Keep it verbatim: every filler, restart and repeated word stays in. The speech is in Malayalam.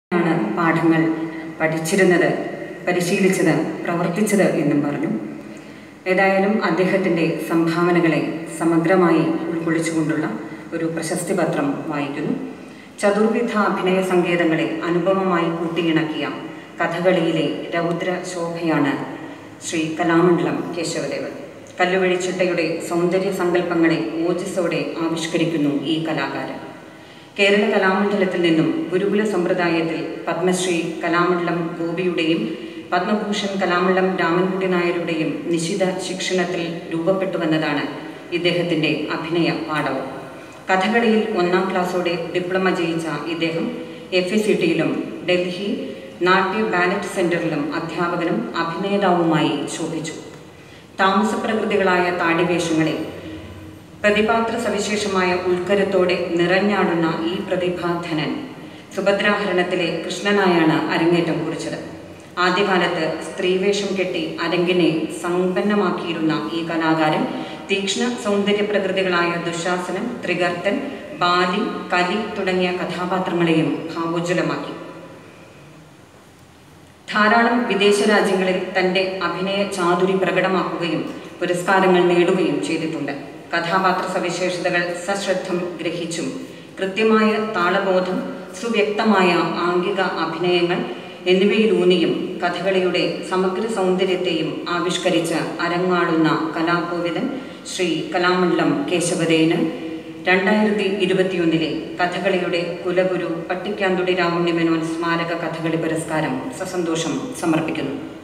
ആണ് പാഠങ്ങൾ പഠിച്ചിരുന്നത്, പരിശീലിച്ചത്, പ്രവർത്തിച്ചത് എന്നും പറഞ്ഞു. ഏതായാലും അദ്ദേഹത്തിൻ്റെ സംഭാവനകളെ സമഗ്രമായി ഉൾക്കൊള്ളിച്ചുകൊണ്ടുള്ള ഒരു പ്രശസ്തി പത്രം വായിക്കുന്നു. ചതുർവിധ അഭിനയ സങ്കേതങ്ങളെ അനുപമമായി കൂട്ടിയിണക്കിയ കഥകളിയിലെ രൗദ്ര ശോഭയാണ് ശ്രീ കലാമണ്ഡലം കേശവദേവൻ. കല്ലുവഴിച്ചിട്ടയുടെ സൗന്ദര്യ സങ്കല്പങ്ങളെ ഓജസ്സോടെ ആവിഷ്കരിക്കുന്നു ഈ കലാകാരൻ. കേരള കലാമണ്ഡലത്തിൽ നിന്നും ഗുരുകുല സമ്പ്രദായത്തിൽ പത്മശ്രീ കലാമണ്ഡലം ഗോപിയുടെയും പത്മഭൂഷൺ കലാമണ്ഡലം രാമൻകുട്ടി നായരുടെയും നിശിത ശിക്ഷണത്തിൽ രൂപപ്പെട്ടുവന്നതാണ് ഇദ്ദേഹത്തിൻ്റെ അഭിനയ പാഠവും. കഥകളിയിൽ ഒന്നാം ക്ലാസ്സോടെ ഡിപ്ലോമ ജയിച്ച ഇദ്ദേഹം എഫ് എ സി ടിയിലും ഡൽഹി നാട്യ ബാലറ്റ് സെൻറ്ററിലും അധ്യാപകനും അഭിനേതാവുമായി ശോഭിച്ചു. താമസപ്രകൃതികളായ താടിവേഷങ്ങളെ പ്രതിപാത്ര സവിശേഷമായ ഉൾക്കരത്തോടെ നിറഞ്ഞാടുന്ന ഈ പ്രതിഭാധനൻ സുഭദ്രാഹരണത്തിലെ കൃഷ്ണനായാണ് അരങ്ങേറ്റം കുറിച്ചത്. ആദ്യകാലത്ത് സ്ത്രീവേഷം കെട്ടി അരങ്ങിനെ സമ്പന്നമാക്കിയിരുന്ന ഈ കലാകാരൻ തീക്ഷ്ണ സൗന്ദര്യ പ്രകൃതികളായ ദുശാസനൻ, ത്രികർത്തൻ, ബാലി, കലി തുടങ്ങിയ കഥാപാത്രങ്ങളെയും ഭാവോജ്വലമാക്കി. ധാരാളം വിദേശ രാജ്യങ്ങളിൽ തൻ്റെ അഭിനയ ചാതുരി പ്രകടമാക്കുകയും പുരസ്കാരങ്ങൾ നേടുകയും ചെയ്തിട്ടുണ്ട്. കഥാപാത്ര സവിശേഷതകൾ സശ്രദ്ധം ഗ്രഹിച്ചും കൃത്യമായ താളബോധം, സുവ്യക്തമായ ആംഗിക അഭിനയങ്ങൾ എന്നിവയിലൂന്നിയും കഥകളിയുടെ സമഗ്ര സൗന്ദര്യത്തെയും ആവിഷ്കരിച്ച് അരങ്ങാടുന്ന കലാകോവിദൻ ശ്രീ കലാമണ്ഡലം കേശവദേവന് രണ്ടായിരത്തി ഇരുപത്തിയൊന്നിലെ കഥകളിയുടെ കുലഗുരു പട്ടിക്കാന്തുടി രാവുണ്ണി മേനോൻ സ്മാരക കഥകളി പുരസ്കാരം സസന്തോഷം സമർപ്പിക്കുന്നു.